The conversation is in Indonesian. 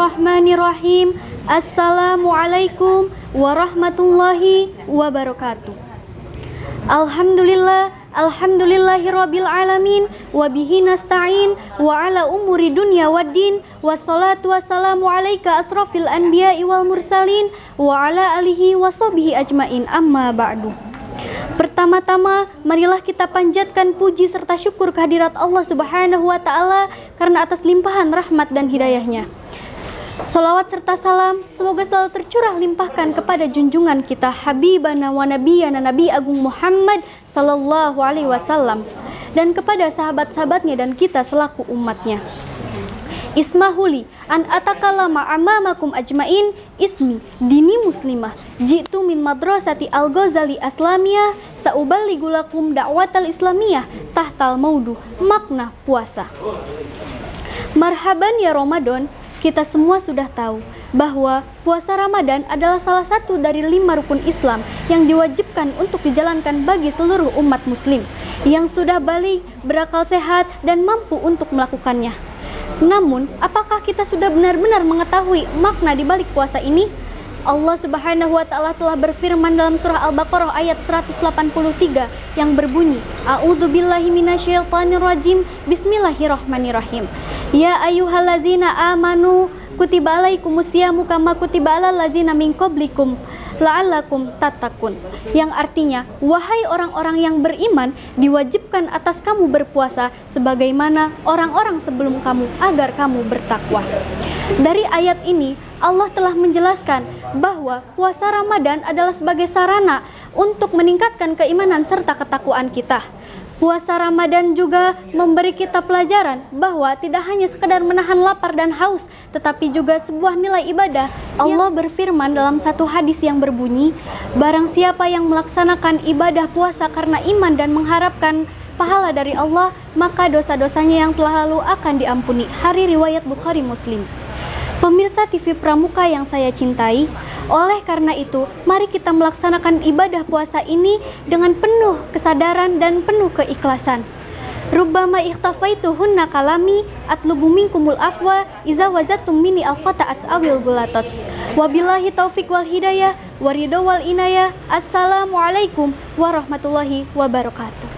Bismillahirrahmanirrahim. Assalamualaikum warahmatullahi wabarakatuh. Alhamdulillahirabbil alamin wa bihi nasta'in wa ala umuri dunya waddin wassalatu wassalamu alayka asrafil anbiya'i wal mursalin wa ala alihi washabihi ajmain, amma ba'du. Pertama-tama, marilah kita panjatkan puji serta syukur kehadirat Allah Subhanahu wa Ta'ala karena atas limpahan rahmat dan hidayahnya. Salawat serta salam semoga selalu tercurah limpahkan kepada junjungan kita Habibana wa Nabiyana Nabi Agung Muhammad Sallallahu Alaihi Wasallam dan kepada sahabat-sahabatnya dan kita selaku umatnya. Ismahuli an atakallama amamakum ajmain, ismi dini muslimah, jitu min madrasati al-Ghazali aslamiyah, sauballighu lakum da'watal islamiyah tahtal maudu, makna puasa. Marhaban ya Ramadan. Kita semua sudah tahu bahwa puasa Ramadan adalah salah satu dari 5 rukun Islam yang diwajibkan untuk dijalankan bagi seluruh umat muslim yang sudah balik, berakal sehat, dan mampu untuk melakukannya. Namun, apakah kita sudah benar-benar mengetahui makna di balik puasa ini? Allah Subhanahu wa Ta'ala telah berfirman dalam surah Al-Baqarah ayat 183 yang berbunyi, A'udzubillahi minasyaitonirrajim, Bismillahirrahmanirrahim. Ya ayyuhallazina amanu kutiba alaikumusyamu kama kutiba alal ladzina min qablikum la'allakum tattaqun, yang artinya, wahai orang-orang yang beriman, diwajibkan atas kamu berpuasa sebagaimana orang-orang sebelum kamu agar kamu bertakwa. Dari ayat ini Allah telah menjelaskan bahwa puasa Ramadan adalah sebagai sarana untuk meningkatkan keimanan serta ketakwaan kita. Puasa Ramadan juga memberi kita pelajaran bahwa tidak hanya sekadar menahan lapar dan haus, tetapi juga sebuah nilai ibadah. Allah berfirman dalam satu hadis yang berbunyi, barang siapa yang melaksanakan ibadah puasa karena iman dan mengharapkan pahala dari Allah, maka dosa-dosanya yang telah lalu akan diampuni. Hari riwayat Bukhari Muslim. Pemirsa TV Pramuka yang saya cintai, oleh karena itu, mari kita melaksanakan ibadah puasa ini dengan penuh kesadaran dan penuh keikhlasan. Rubbama ikhtafaituhunna kalami atlubu minkumul afwa iza wajadtum minni al-qata'at awil gulatot. Wabillahi taufiq wal hidayah, waridho wal inayah. Assalamualaikum warahmatullahi wabarakatuh.